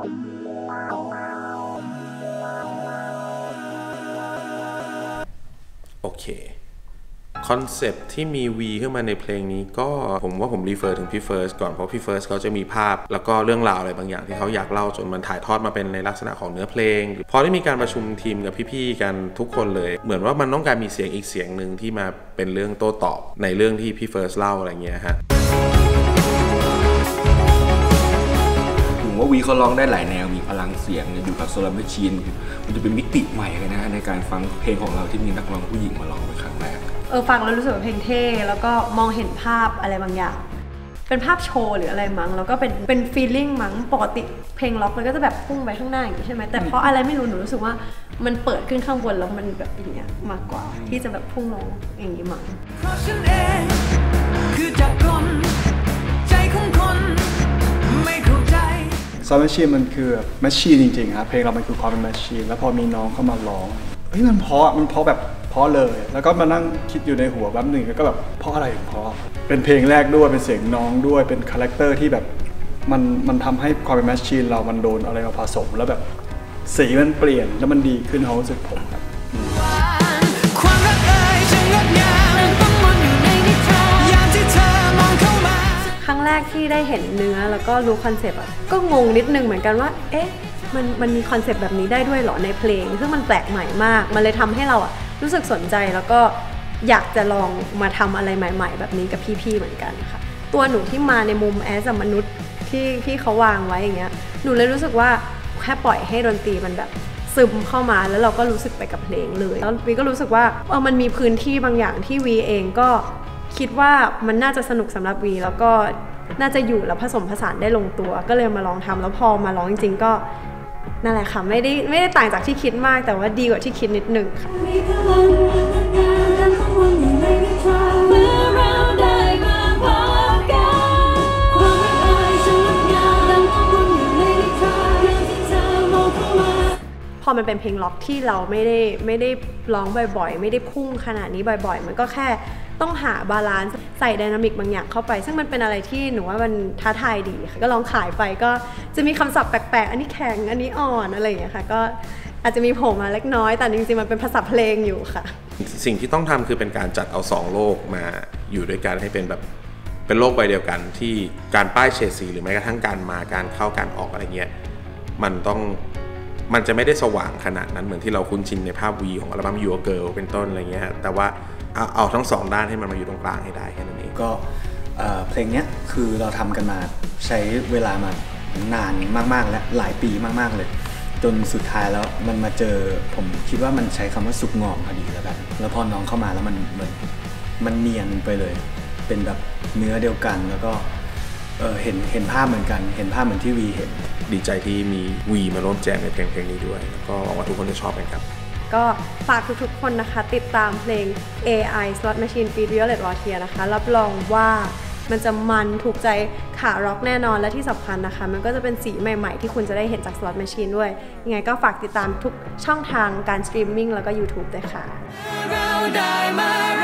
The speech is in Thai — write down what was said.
โอเคคอนเซปต์ที่มี V ขึ้นมาในเพลงนี้ก็ผมว่าผมรีเฟอร์ถึงพี่เฟิร์สก่อนเพราะพี่เฟิร์สเขาจะมีภาพแล้วก็เรื่องราวอะไรบางอย่างที่เขาอยากเล่าจนมันถ่ายทอดมาเป็นในลักษณะของเนื้อเพลงพอได้มีการประชุมทีมกับพี่ๆกันทุกคนเลยเหมือนว่ามันต้องการมีเสียงอีกเสียงหนึ่งที่มาเป็นเรื่องโต้ตอบในเรื่องที่พี่เฟิร์สเล่าอะไรเงี้ยฮะผมว่าวีเขาร้องได้หลายแนวมีพลังเสียงอยู่กับโซลาร์แมชชีนมันจะเป็นมิติใหม่เลยนะในการฟังเพลงของเราที่มีนักร้องผู้หญิงมาร้องเป็นครั้งแรกฟังแล้วรู้สึกว่าเพลงเท่แล้วก็มองเห็นภาพอะไรบางอย่างเป็นภาพโชว์หรืออะไรมั้งแล้วก็เป็นฟีลลิ่งมั้งปกติเพลงล็อกมันก็จะแบบพุ่งไปข้างหน้าอย่างนี้ใช่ไหมแต่เพราะอะไรไม่รู้หนูรู้สึกว่ามันเปิดขึ้นข้างบนแล้วมันแบบอย่างเงี้ยมากกว่าที่จะแบบพุ่งลงอย่างนี้มั้งเพราะฉันเองคือจักรคนใจของคนไม่เข้าใจซอฟต์แวร์มันคือแมชชีนจริงๆครับเพลงเรามันคือความเป็นแมชชีนแล้วพอมีน้องเข้ามาร้องเฮ้ยมันเพราะแบบเพราะเลยแล้วก็มานั่งคิดอยู่ในหัวแป๊บหนึ่งแล้วก็แบบเพราะอะไรเพราะเป็นเพลงแรกด้วยเป็นเสียงน้องด้วยเป็นคาแรคเตอร์ที่แบบมันทำให้ความเป็นแมชชีนเรามันโดนอะไรมาผสมแล้วแบบสีมันเปลี่ยนแล้วมันดีขึ้นเขารู้สึกผมครับครั้งแรกที่ได้เห็นเนื้อแล้วก็รู้คอนเซปต์ก็งงนิดนึงเหมือนกันว่าเอ๊ะมันมีคอนเซปต์แบบนี้ได้ด้วยเหรอในเพลงซึ่งมันแปลกใหม่มากมันเลยทำให้เรารู้สึกสนใจแล้วก็อยากจะลองมาทำอะไรใหม่ๆแบบนี้กับพี่ๆเหมือนกันค่ะตัวหนูที่มาในมุมแอสมนุษย์ที่เขาวางไว้อย่างเงี้ยหนูเลยรู้สึกว่าแค่ปล่อยให้ดนตรีมันแบบซึมเข้ามาแล้วเราก็รู้สึกไปกับเพลงเลยแล้ววีก็รู้สึกว่ามันมีพื้นที่บางอย่างที่วีเองก็คิดว่ามันน่าจะสนุกสำหรับวีแล้วก็น่าจะอยู่แล้วผสมผสานได้ลงตัวก็เลยมาลองทำแล้วพอมาร้องจริงๆก็นั่นแหละค่ะไม่ได้ต่างจากที่คิดมากแต่ว่าดีกว่าที่คิดนิดนึงค่ะพอมันเป็นเพลงล็อกที่เราไม่ได้ร้องบ่อยๆไม่ได้พุ่งขนาดนี้บ่อยๆมันก็แค่ต้องหาบาลานซ์ใส่ไดนามิกบางอย่างเข้าไปซึ่งมันเป็นอะไรที่หนูว่ามันท้าทายดีค่ะก็ลองขายไปก็จะมีคำศัพท์แปลกๆอันนี้แข็งอันนี้อ่อนอะไรอย่างเงี้ยค่ะก็อาจจะมีโผล่มาเล็กน้อยแต่จริงๆมันเป็นภาษาเพลงอยู่ค่ะสิ่งที่ต้องทำคือเป็นการจัดเอา2โลกมาอยู่ด้วยกันให้เป็นแบบเป็นโลกใบเดียวกันที่การป้ายเฉดสีหรือแม้กระทั่งการเข้าการออกอะไรเงี้ยมันจะไม่ได้สว่างขนาดนั้นเหมือนที่เราคุ้นชินในภาพ V ของอัลบั้ม Your Girl เป็นต้นอะไรเงี้ยแต่ว่าเอาทั้งสองด้านให้มันมาอยู่ตรงกลางให้ได้แค่นั้นเองก็เพลงนี้คือเราทำกันมาใช้เวลามานานมากๆและหลายปีมากๆเลยจนสุดท้ายแล้วมันมาเจอผมคิดว่ามันใช้คำว่าสุกงอมพอดีแล้วกันแล้วพอน้องเข้ามาแล้วมันเนียนไปเลยเป็นแบบเนื้อเดียวกันแล้วก็เห็นภาพเหมือนกันเห็นภาพเหมือนที่วีเห็นดีใจที่มี V มาร่วมแจมในเพลงนี้ด้วยแล้วก็หวังว่าทุกคนจะชอบกันครับก็ฝากทุกๆคนนะคะติดตามเพลง AI Slot Machine feat. Violet Voltier นะคะรับรองว่ามันจะมันถูกใจขาร็อกแน่นอนและที่สำคัญนะคะมันก็จะเป็นสีใหม่ๆที่คุณจะได้เห็นจาก Slot Machine ด้วยยังไงก็ฝากติดตามทุกช่องทางการสตรีมมิ่งแล้วก็ YouTube ด้วยค่ะ